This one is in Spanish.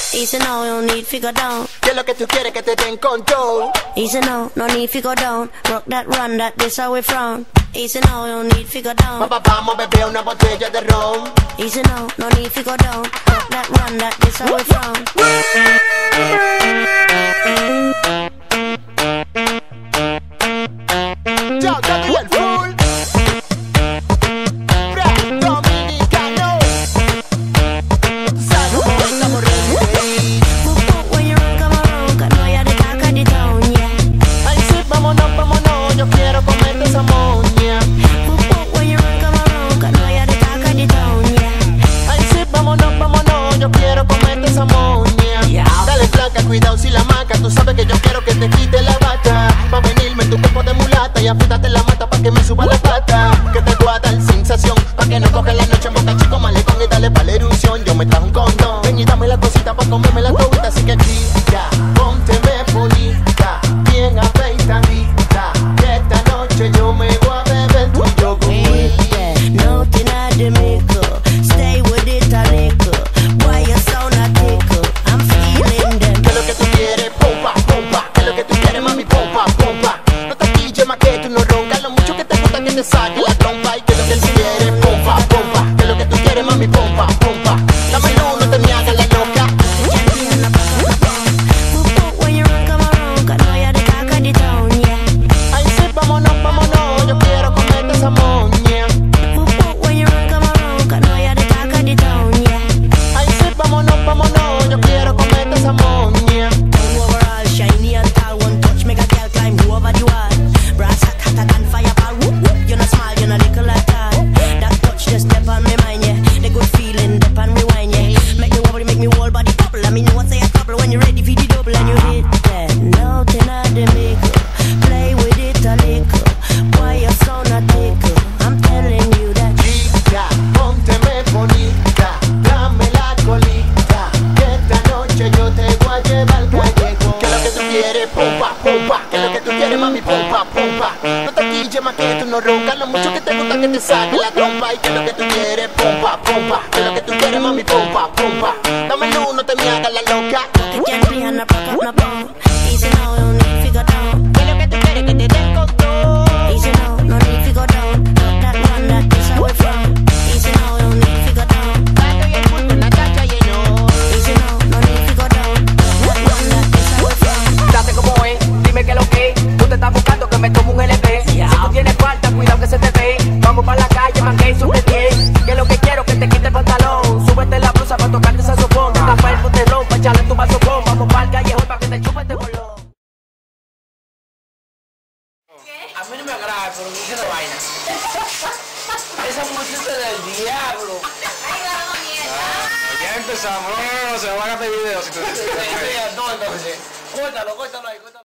Easy now, no need to go down. ¿Qué es lo que tú quieres que te den control? Easy now, no need to go down. Rock that, run that, this how we frown. Easy now, no need to go down. Vamos a beber una botella de ron. Easy now, no need to go down. Rock that, run that, this how we frown. Yo doy el full. Dominicano. Sabes que estamos ready. When you run, come around, 'cause know you're the talk of the town, yeah. Ay, sí, vámonos, yo quiero comerte esa moña. When you run, come around, 'cause know you're the talk of the town, yeah. Ay, sí, vámonos, yo quiero comerte esa moña. Dale flaca, cuidado si la maca. Tú sabes que yo quiero que te quite la bata. Pa' venirme en tu cuerpo de mulata y apriétate la mata pa' que me suba la pata. Que te voy a dar sensación, pa' que no coge la noche en boca chico malecón y dale pa' la erupción. Yo me trajo un condón, ven y dame la cosita pa' comerme la todita. Así que chica, pónteme bonita, bien afeitadita, que esta noche yo me voy a beber tu yogur. Nothing I do make up. Stay with it a little. Why you sound a tickle? I'm feeling them. ¿Qué es lo que tú quieres? Pompa, pompa. ¿Qué es lo que tú quieres, mami? Pompa, pompa. No te quilles más que tú no roncas. Lo mucho que te gusta que te saque la trompa. ¿Y qué es lo que tú quieres? Pompa, pompa. ¿Qué es lo que tú quieres, mami? Pompa, pompa. Dámelo, no te me hagas la loca. When you run, come around, 'cause know you're the talk of the town, yeah. Ay, sí, vámonos, yo quiero comerte esa moña. When you run, come around, 'cause know you're the talk of the town, yeah. Ay, sí, vámonos, yo quiero comerte esa moña. Overall, shiny and tall, one touch, make a girl climb over the wall. Brass hot, hotter than fireball. Whoop, whoop, you're not small, you're not little at all. That touch just step on me mind, yeah. The good feeling, dip and rewind, yeah. Make me wobble, make me whole body bubble. I mean, you want say a couple when you're ready for the double and you hit that. Nothing I the make up. Play with it a little. Why you sound a tickle? I'm telling you that. Chica, pónteme bonita, dame la colita, que esta noche yo te voy a llevar al callejón. ¿Qué es lo que tú quieres? Pompa, pompa. ¿Qué es lo que tú quieres, mami? Pompa, pompa. No te quilles más que tú no roncas. Lo mucho que te gusta que te saque la trompa. ¿Y qué es lo que tú quieres? Pompa, pompa. ¿Qué es lo que tú quieres, mami? Pompa, pompa. Dámelo, no te me hagas la loca. Que can't be on a pack up, no pound. Easy now, no need to go down. ¿Qué es lo que tú quieres que te den con todo? Easy now, no need to go down. Rock that, run that, this how we frown. Easy now, no need to go down. Gato y el pulpo en la tacha lleno. Easy now, no need to go down. Rock that, run that, this how we frown. Date como es, dime que lo que tú te estás buscando que me tomo un LP. Si tú tienes falta, cuidado que se te ve. Vamos para la calle, mangue y sube 10. Que lo que quiero que te quite el pantalón. Súbete la blusa para tocarte ese sofón. Tapa el botelón para echarle tu vasofón. Vamos para el callejón para que te chupe este bolón. A mí no me agrada, pero me dice la vaina. Esa música es del diablo. Ya empezamos, no, se me van a hacer videos. No, entonces, córtalo ahí, córtalo.